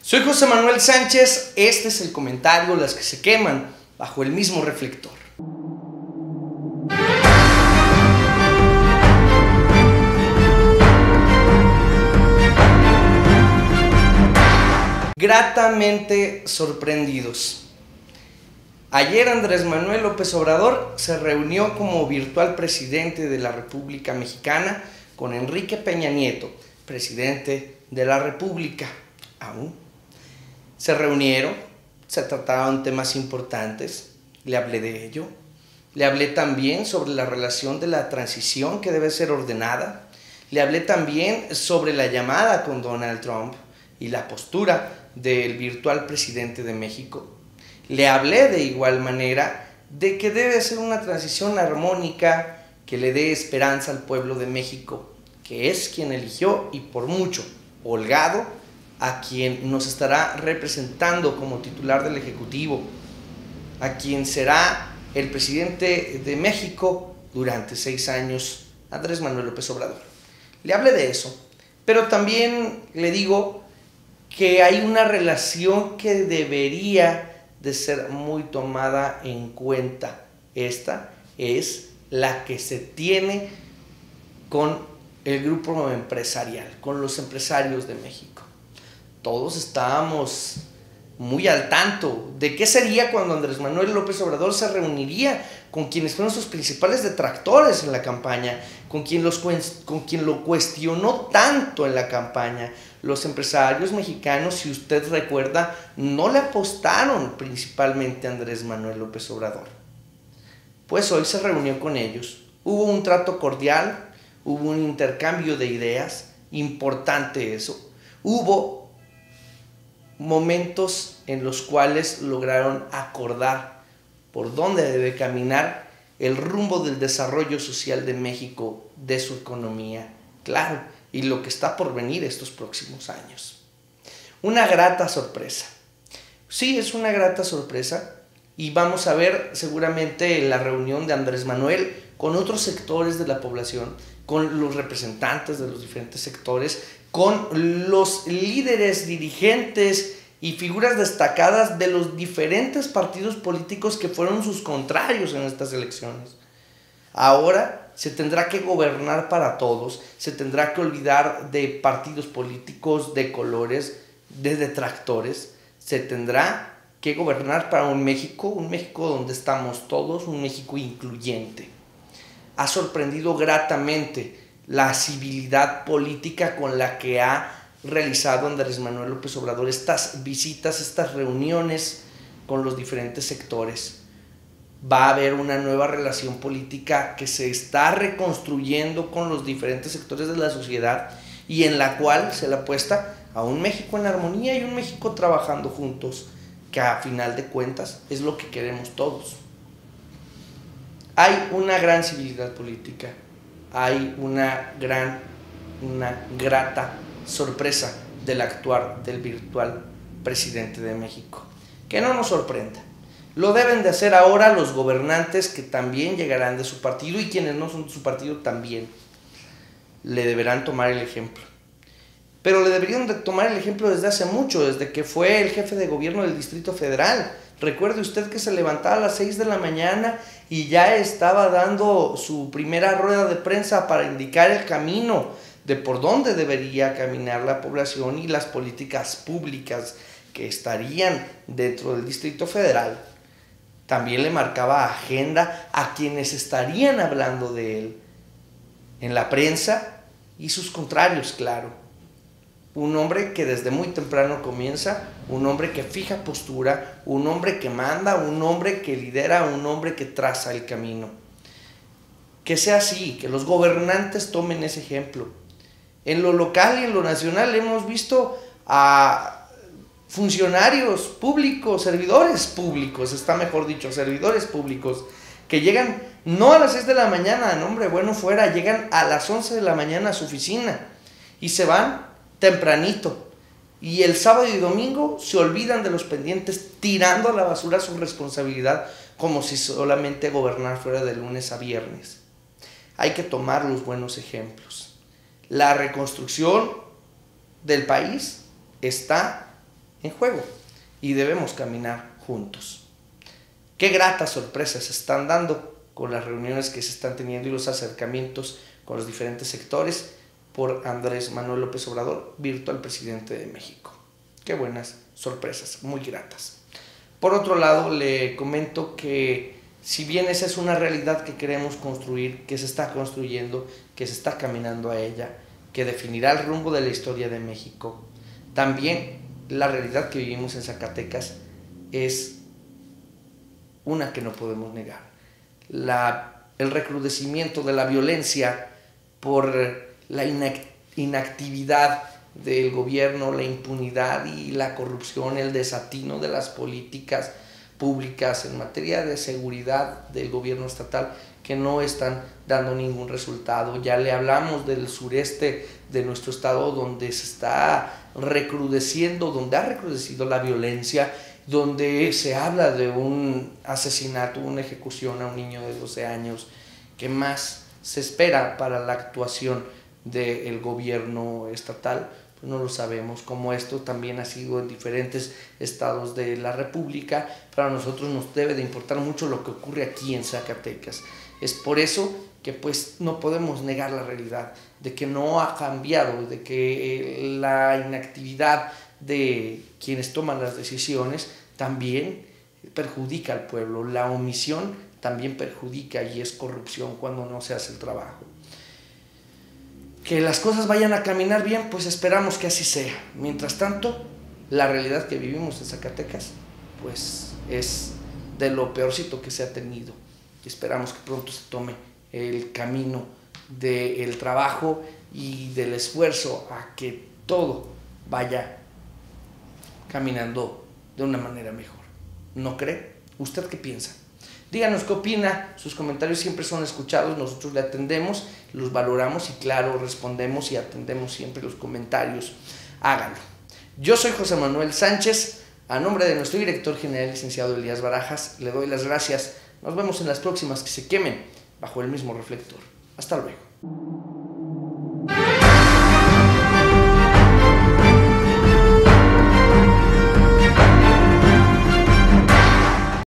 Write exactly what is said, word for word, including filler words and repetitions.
Soy José Manuel Sánchez, este es el comentario, las que se queman bajo el mismo reflector. Gratamente sorprendidos. Ayer Andrés Manuel López Obrador se reunió como virtual presidente de la República Mexicana con Enrique Peña Nieto, presidente de la República. Aún. Se reunieron, se trataron temas importantes, le hablé de ello. Le hablé también sobre la relación de la transición que debe ser ordenada. Le hablé también sobre la llamada con Donald Trump y la postura del virtual presidente de México. Le hablé de igual manera de que debe ser una transición armónica que le dé esperanza al pueblo de México, que es quien eligió y por mucho holgado a quien nos estará representando como titular del Ejecutivo, a quien será el presidente de México durante seis años, Andrés Manuel López Obrador. Le hablé de eso, pero también le digo que hay una relación que debería de ser muy tomada en cuenta. Esta es la que se tiene con el grupo empresarial, con los empresarios de México. Todos estábamos muy al tanto de qué sería cuando Andrés Manuel López Obrador se reuniría con quienes fueron sus principales detractores en la campaña, con quien, los, con quien lo cuestionó tanto en la campaña. Los empresarios mexicanos, si usted recuerda, no le apostaron principalmente a Andrés Manuel López Obrador. Pues hoy se reunió con ellos. Hubo un trato cordial, hubo un intercambio de ideas, importante eso. Hubo momentos en los cuales lograron acordar por dónde debe caminar el rumbo del desarrollo social de México, de su economía, claro, y lo que está por venir estos próximos años. Una grata sorpresa. Sí, es una grata sorpresa y vamos a ver seguramente la reunión de Andrés Manuel con otros sectores de la población, con los representantes de los diferentes sectores, con los líderes, dirigentes y figuras destacadas de los diferentes partidos políticos que fueron sus contrarios en estas elecciones. Ahora se tendrá que gobernar para todos, se tendrá que olvidar de partidos políticos, de colores, de detractores, se tendrá que gobernar para un México, un México donde estamos todos, un México incluyente. Ha sorprendido gratamente la civilidad política con la que ha realizado Andrés Manuel López Obrador estas visitas, estas reuniones con los diferentes sectores. Va a haber una nueva relación política que se está reconstruyendo con los diferentes sectores de la sociedad y en la cual se le apuesta a un México en armonía y un México trabajando juntos, que a final de cuentas es lo que queremos todos. Hay una gran civilidad política, hay una gran, una grata sorpresa del actuar del virtual presidente de México. Que no nos sorprenda. Lo deben de hacer ahora los gobernantes que también llegarán de su partido y quienes no son de su partido también. Le deberán tomar el ejemplo. Pero le deberían de tomar el ejemplo desde hace mucho, desde que fue el jefe de gobierno del Distrito Federal. Recuerde usted que se levantaba a las seis de la mañana y ya estaba dando su primera rueda de prensa para indicar el camino de por dónde debería caminar la población y las políticas públicas que estarían dentro del Distrito Federal. También le marcaba agenda a quienes estarían hablando de él en la prensa y sus contrarios, claro. Un hombre que desde muy temprano comienza, un hombre que fija postura, un hombre que manda, un hombre que lidera, un hombre que traza el camino. Que sea así, que los gobernantes tomen ese ejemplo. En lo local y en lo nacional hemos visto a funcionarios públicos, servidores públicos, está mejor dicho, servidores públicos, que llegan no a las seis de la mañana, no hombre, bueno fuera, llegan a las once de la mañana a su oficina y se van tempranito. Y el sábado y domingo se olvidan de los pendientes, tirando a la basura su responsabilidad como si solamente gobernar fuera de lunes a viernes. Hay que tomar los buenos ejemplos. La reconstrucción del país está en juego y debemos caminar juntos. Qué gratas sorpresas se están dando con las reuniones que se están teniendo y los acercamientos con los diferentes sectores por Andrés Manuel López Obrador, virtual presidente de México. Qué buenas sorpresas, muy gratas. Por otro lado, le comento que si bien esa es una realidad que queremos construir, que se está construyendo, que se está caminando a ella, que definirá el rumbo de la historia de México, también la realidad que vivimos en Zacatecas es una que no podemos negar. La, el recrudecimiento de la violencia por la inactividad del gobierno, la impunidad y la corrupción, el desatino de las políticas públicas en materia de seguridad del gobierno estatal que no están dando ningún resultado. Ya le hablamos del sureste de nuestro estado, donde se está recrudeciendo, donde ha recrudecido la violencia, donde se habla de un asesinato, una ejecución a un niño de doce años. ¿Qué más se espera para la actuación del gobierno estatal? Pues no lo sabemos. Como esto también ha sido en diferentes estados de la República, para nosotros nos debe de importar mucho lo que ocurre aquí en Zacatecas. Es por eso que pues no podemos negar la realidad de que no ha cambiado, de que la inactividad de quienes toman las decisiones también perjudica al pueblo. La omisión también perjudica y es corrupción cuando no se hace el trabajo. Que las cosas vayan a caminar bien, pues esperamos que así sea. Mientras tanto, la realidad que vivimos en Zacatecas pues es de lo peorcito que se ha tenido. Esperamos que pronto se tome el camino del trabajo y del esfuerzo a que todo vaya caminando de una manera mejor. ¿No cree? ¿Usted qué piensa? Díganos qué opina, sus comentarios siempre son escuchados, nosotros le atendemos, los valoramos y claro, respondemos y atendemos siempre los comentarios. Háganlo. Yo soy José Manuel Sánchez, a nombre de nuestro director general, licenciado Elías Barajas, le doy las gracias. Nos vemos en las próximas que se quemen bajo el mismo reflector. Hasta luego.